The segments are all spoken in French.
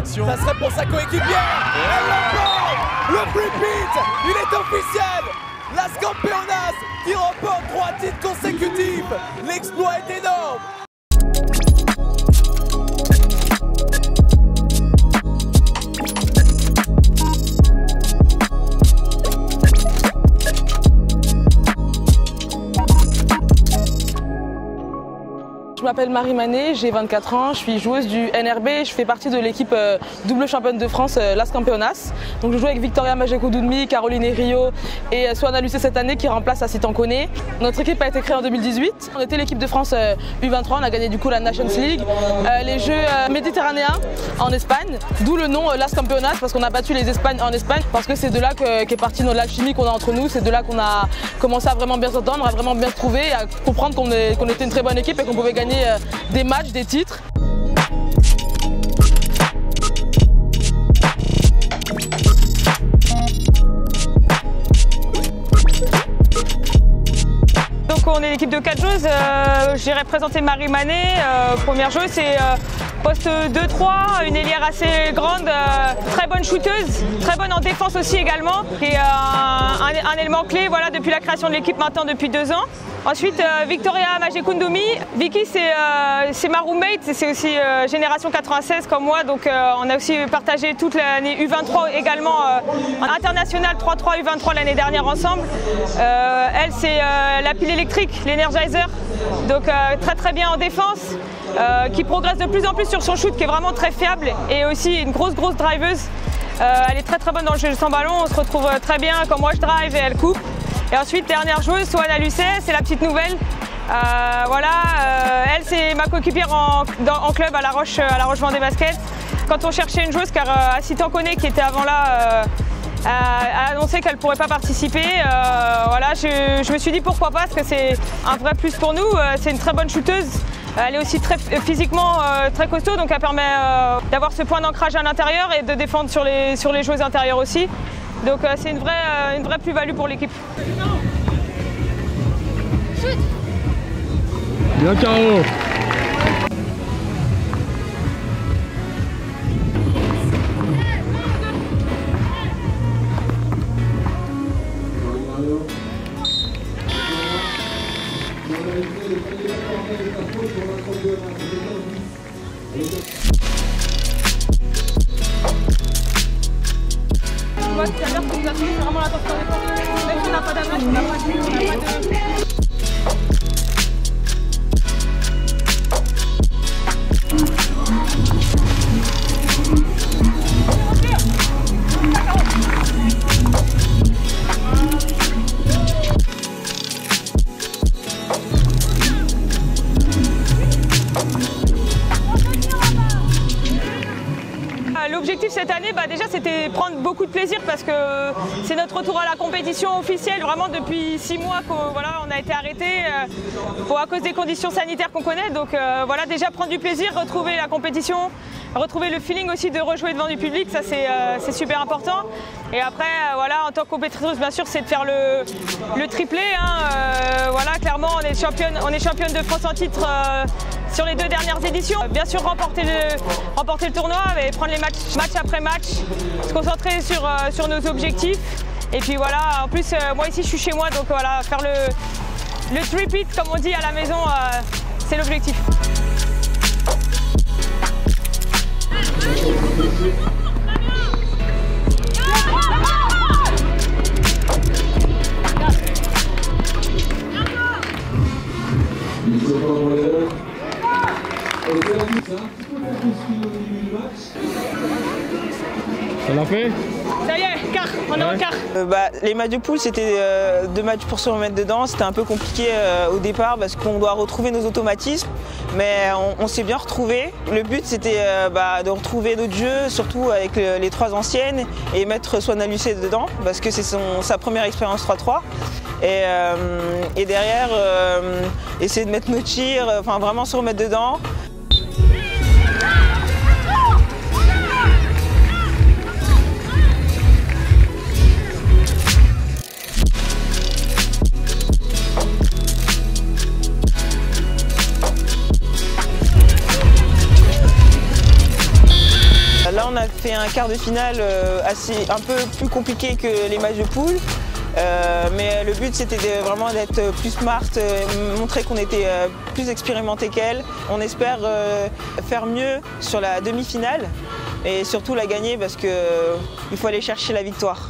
l'action. Ça serait pour sa coéquipière. Elle l'emporte. Le repeat, il est officiel. Las Campeonas qui remporte 3 titres consécutifs. L'exploit est énorme. Je m'appelle Marie Manet, j'ai 24 ans, je suis joueuse du NRB, je fais partie de l'équipe double championne de France Las Campeonas. Donc je joue avec Victoria Majeko-Doudmi, Caroline Rio et Soana Lucé cette année qui remplace Assit Ankone. Notre équipe a été créée en 2018. On était l'équipe de France U23, on a gagné du coup la Nations League, les Jeux méditerranéens en Espagne, d'où le nom Las Campeonas parce qu'on a battu les Espagnes en Espagne parce que c'est de là qu'est partie l'alchimie qu'on a entre nous, c'est de là qu'on a commencé à vraiment bien s'entendre, à vraiment bien se trouver, à comprendre qu'on était une très bonne équipe et qu'on pouvait gagner des matchs, des titres. Donc on est l'équipe de 4 joueuses, j'ai représenté Marie Manet, première joueuse, c'est poste 2-3, une ailière assez grande, très bonne shooteuse, très bonne en défense aussi également, et un élément clé voilà, depuis la création de l'équipe maintenant depuis 2 ans. Ensuite, Victoria Majeko-Doudmi. Vicky, c'est ma roommate, c'est aussi génération 96 comme moi, donc on a aussi partagé toute l'année U23 également, international 3-3 U23 l'année dernière ensemble. Elle, c'est la pile électrique, l'Energizer, donc très bien en défense, qui progresse de plus en plus sur son shoot qui est vraiment très fiable et aussi une grosse driveuse. Elle est très bonne dans le jeu sans ballon, on se retrouve très bien quand moi je drive et elle coupe. Et ensuite, dernière joueuse, Soana Lucé, c'est la petite nouvelle. Elle, c'est ma coéquipière en club à La Roche Vendée Basket. Quand on cherchait une joueuse, car Assit Ankone, qui était avant là, a annoncé qu'elle ne pourrait pas participer. Voilà, je me suis dit pourquoi pas, parce que c'est un vrai plus pour nous. C'est une très bonne shooteuse. Elle est aussi physiquement très costaud, donc elle permet d'avoir ce point d'ancrage à l'intérieur et de défendre sur les joueuses intérieures aussi. Donc c'est une vraie plus-value pour l'équipe. Bien Caro. Moi, c'est-à-dire que nous avons vraiment l'attention des portes. Même si on n'a pas d'avantage, on n'a pas de... L'objectif cette année, déjà c'était prendre beaucoup de plaisir parce que c'est notre retour à la compétition officielle. Vraiment depuis 6 mois qu'on a été arrêté à cause des conditions sanitaires qu'on connaît. Donc voilà, déjà prendre du plaisir, retrouver la compétition, retrouver le feeling aussi de rejouer devant du public, ça c'est super important. Et après, voilà, en tant que compétitrice, bien sûr, c'est de faire le triplé. Voilà, clairement, on est championne de France en titre sur les 2 dernières éditions. Bien sûr, remporter le tournoi et prendre les match après match, se concentrer sur nos objectifs. Et puis voilà, en plus, moi ici, je suis chez moi, donc voilà, faire le three-peat, comme on dit à la maison, c'est l'objectif. Ça l'a fait? Ça y est, quart, on est en quart. Les matchs de poule, c'était 2 matchs pour se remettre dedans. C'était un peu compliqué au départ parce qu'on doit retrouver nos automatismes, mais on s'est bien retrouvés. Le but, c'était de retrouver notre jeu, surtout avec les 3 anciennes, et mettre Soana Lucé dedans parce que c'est sa première expérience 3-3. Et derrière, essayer de mettre nos tirs, enfin vraiment se remettre dedans. Là, Là, on a fait un quart de finale un peu plus compliqué que les matchs de poule. Mais le but, c'était vraiment d'être plus smart, montrer qu'on était plus expérimenté qu'elle. On espère faire mieux sur la demi-finale et surtout la gagner parce qu'il faut aller chercher la victoire.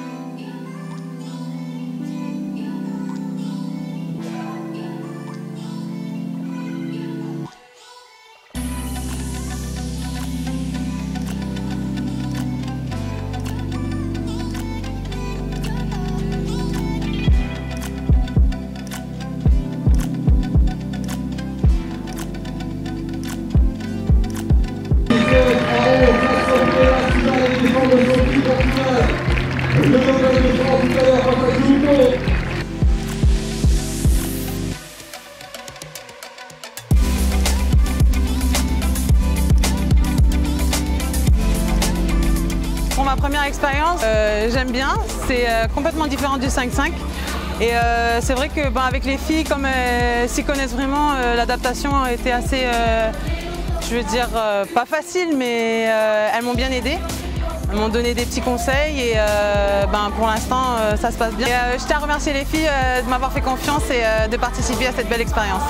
Pour ma première expérience, j'aime bien, c'est complètement différent du 5-5 et c'est vrai que avec les filles, comme elles s'y connaissent vraiment, l'adaptation a été assez, je veux dire, pas facile, mais elles m'ont bien aidée. Elles m'ont donné des petits conseils et pour l'instant ça se passe bien. Et, je tiens à remercier les filles de m'avoir fait confiance et de participer à cette belle expérience.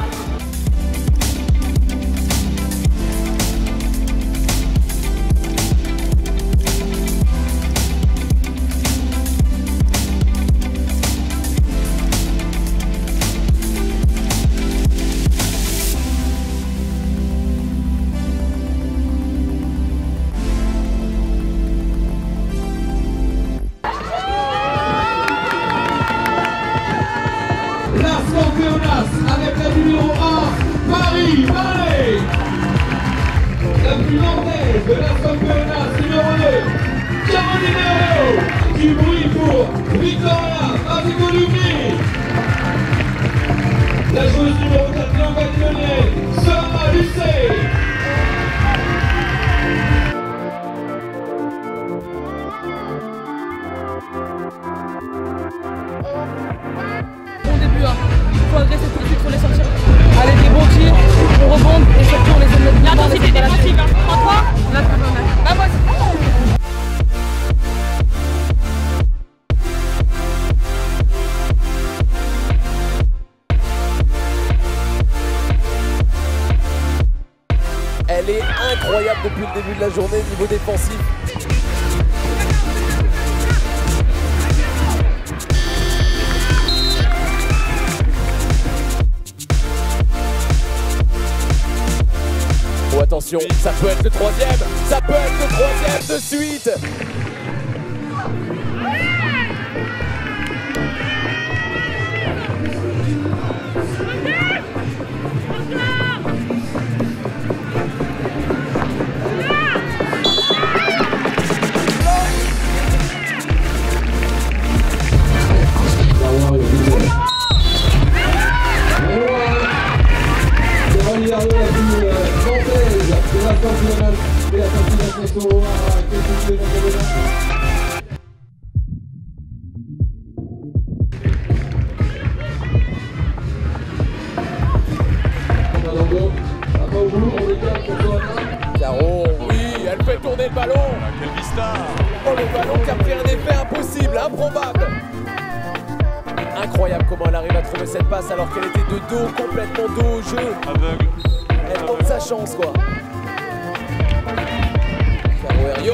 Avec la numéro 1, Marie-Mané. La plus nantaise de la Campeonas numéro 2, Caroline Herriot. Du bruit pour Victoria Majekoudoumi. La joueuse numéro 4, Langue-Lyonnais, Sarah Lucet. Bon début, hein. Il faut agresser tout de suite, il faut les sortir. Allez, des bons tirs, on rebondit et surtout on les aime mettre Là, c'était défensif, hein. En 3, là, c'est pas mal. bah moi Elle est incroyable depuis le début de la journée niveau défensif. Oh, attention, ça peut être le troisième, ça peut être le troisième de suite. Caro, oui, elle fait tourner le ballon. Quelle vista! Oh, le ballon qui a pris un effet impossible, improbable. Incroyable comment elle arrive à trouver cette passe alors qu'elle était de dos, complètement dos au jeu. Aveugle. Elle tente sa chance, quoi. Caro Herriot.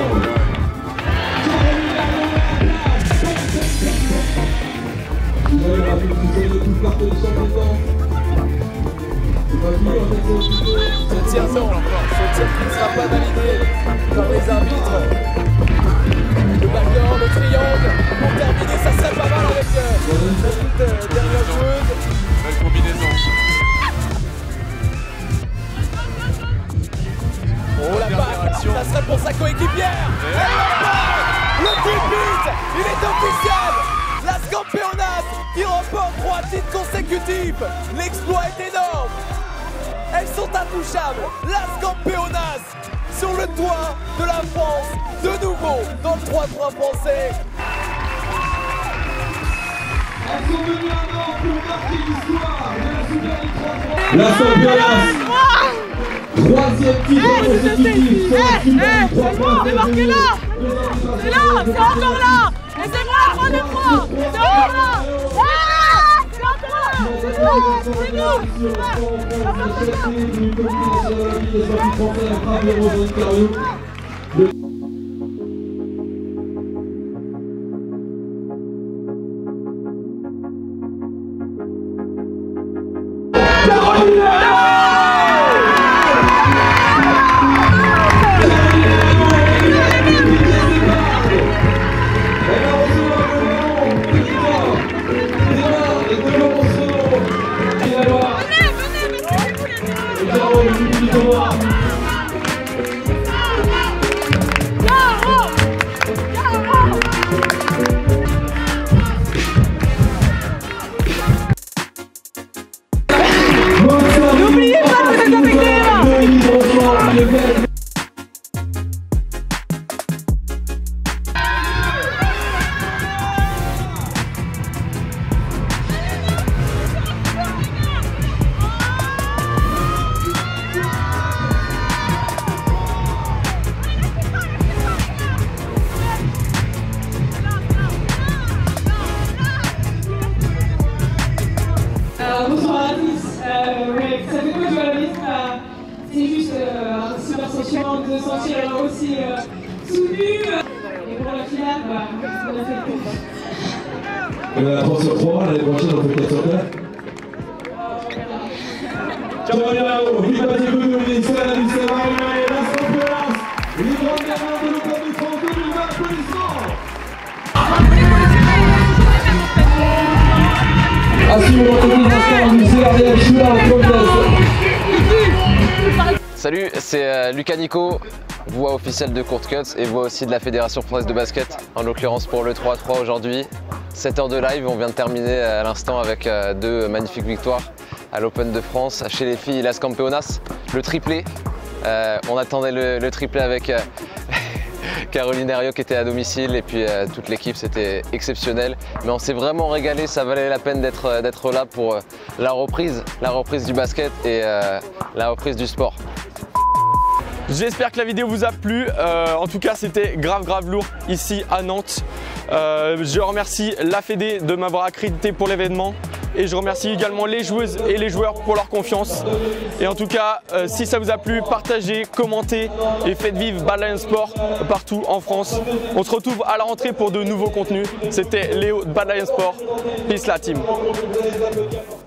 Ce tir qui ne sera pas validé par les arbitres. Le backdoor, le triangle, pour terminer, ça serait pas mal avec la toute dernière joueuse. Belle combinaison. Oh la balle, ça serait pour sa coéquipière. Le repeat, il est officiel. Las Campeonas qui remporte 3 titres consécutifs. L'exploit est énorme. Elles sont intouchables. Las Campeonas sur le toit de la France, de nouveau dans le 3-3 français. Elles sont venues un an pour marquer l'histoire de la Super League 3-3. Las Campeonas Troisième titre consécutif. C'est bon, mais marquez-la. C'est là, c'est encore là. Et c'est moi la troisième fois. C'est encore là. C'est encore là. C'est nous. N'oubliez pas que vous êtes avec les mains. Bonsoir à tous. Ça fait quoi jouer à la vis? C'est juste un super sentiment de se sentir aussi soutenu. Et pour la finale, on a fait le coup. La 3 sur 3, l'année prochaine on fait 4 sur 4. Ciao Léo, vive la Diego, c'est la lycée Marie-Marie, la Saint-Florence, les grands gamins de l'Open de France 2020, applaudissements. Salut, c'est Lucas Nico, voix officielle de Court Cuts et voix aussi de la Fédération Française de Basket, en l'occurrence pour le 3-3 aujourd'hui. 7 heures de live, on vient de terminer à l'instant avec deux magnifiques victoires à l'Open de France. Chez les filles, Las Campeonas, le triplé. On attendait le triplé avec Caroline Herriot qui était à domicile et puis toute l'équipe, c'était exceptionnel. Mais on s'est vraiment régalé, ça valait la peine d'être là pour la reprise du basket et la reprise du sport. J'espère que la vidéo vous a plu. En tout cas, c'était grave lourd ici à Nantes. Je remercie la Fédé de m'avoir accrédité pour l'événement. Et je remercie également les joueuses et les joueurs pour leur confiance. Et en tout cas, si ça vous a plu, partagez, commentez et faites vivre Badlands Sport partout en France. On se retrouve à la rentrée pour de nouveaux contenus. C'était Léo de Badlands Sport. Peace la team.